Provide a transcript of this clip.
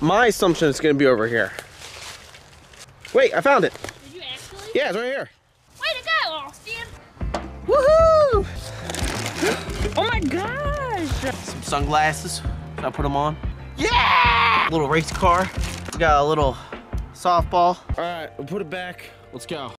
My assumption is gonna be over here. Wait, I found it. Did you actually? Yeah, it's right here. Way to go, Austin! Woohoo! Oh my gosh! Some sunglasses. Should I put them on? Yeah! Little race car. We got a little softball. All right, we'll put it back. Let's go.